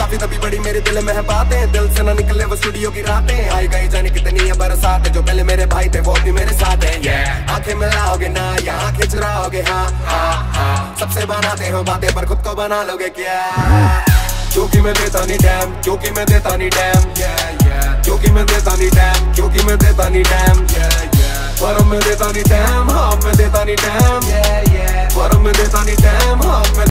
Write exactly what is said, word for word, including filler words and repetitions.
काफी तभी बड़ी मेरे दिल में है बातें, दिल से ना निकले वो स्टूडियो की रातें। आई गई जाने कितनी है बरसात, जो पहले मेरे भाई थे वो भी मेरे साथ हैं। yeah. आंखें मिलाओगे ना यहाँ खिंच रहोगे, हाँ हाँ हाँ। सबसे बनाते हो बातें पर खुद को बना लोगे क्या? क्योंकि मैं देता नहीं डैम, क्योंकि मैं देता नहीं डैम, क्योंकि मैं देता नहीं डैम, क्योंकि मैं देता नहीं डैम, पर मैं देता नहीं डैम, हाँ मैं देता नहीं डैम, पर मैं देता नहीं डैम, हाँ मैं